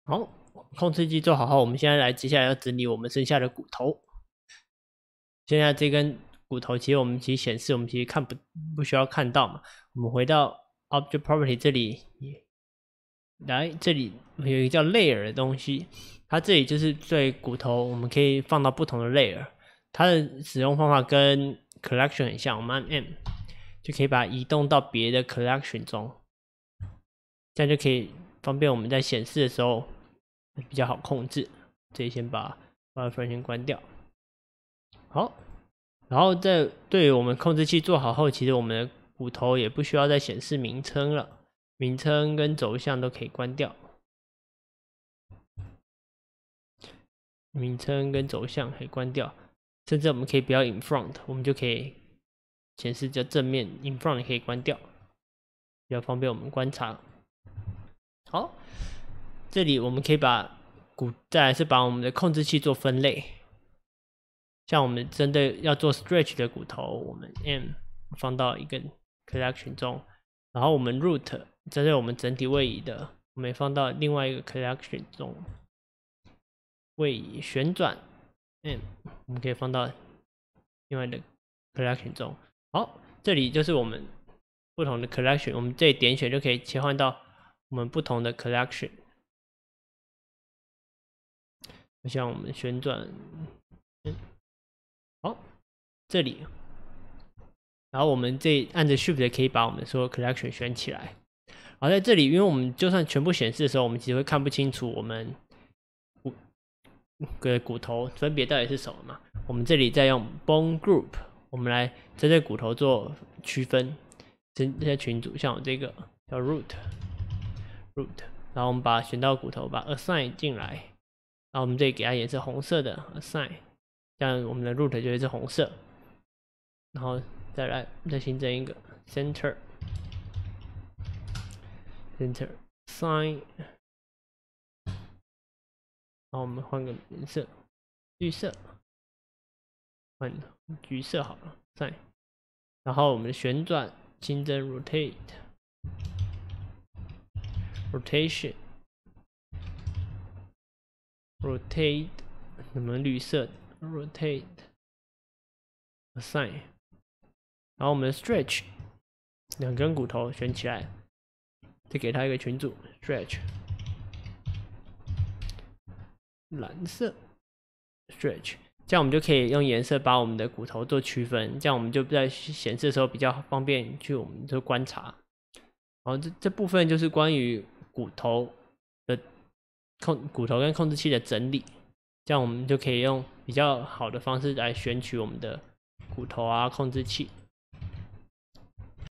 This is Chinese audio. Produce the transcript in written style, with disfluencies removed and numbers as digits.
好，控制器做好后，我们现在接下来要整理我们剩下的骨头。现在这根骨头，其实我们显示，我们其实不需要看到嘛。我们回到 Object Property 这里，来这里有一个叫 Layer 的东西，它这里就是对骨头，我们可以放到不同的 Layer。它的使用方法跟 Collection 很像，我们按 M 就可以把它移动到别的 Collection 中，这样就可以方便我们在显示的时候比较好控制。这里先把 Buffer 先关掉。好，然后对于我们控制器做好后，其实我们的骨头也不需要再显示名称了，名称跟轴向都可以关掉。名称跟轴向可以关掉，甚至我们可以不要 in front， 我们就可以显示叫正面 in front 也可以关掉，比较方便我们观察。好，这里我们可以再来是把我们的控制器做分类。像我们针对要做 stretch 的骨头，我们 M 放到一个 collection 中，然后我们 root 针对我们整体位移的，我们也放到另外一个 collection 中。位移旋转 M 我们可以放到另外的 collection 中。好，这里就是我们不同的 collection， 我们这里点选就可以切换到我们不同的 collection。像我们旋转，好，这里，然后我们按着 Shift 可以把我们所有 collection 选起来。然后在这里，因为我们就算全部显示的时候，我们其实会看不清楚我们骨头分别到底是什么嘛。我们这里再用 Bone Group， 我们来针对骨头做区分。这些群组，像我这个叫 Root， 然后我们把选到骨头，把 Assign 进来，然后我们这里给它颜色红色的 Assign， 这样我们的 Root 就会是红色。然后再新增一个 Center Sign， 然后我们换个颜色，绿色，换橘色好了，Sign。然后我们旋转新增 Rotation， 我们绿色 Rotate Assign。然后我们的 Stretch 两根骨头选起来，再给它一个群组 Stretch 蓝色 Stretch， 这样我们就可以用颜色把我们的骨头做区分，这样我们就在显示的时候比较方便去我们做观察。然后这部分就是关于骨头跟控制器的整理，这样我们就可以用比较好的方式来选取我们的骨头啊控制器。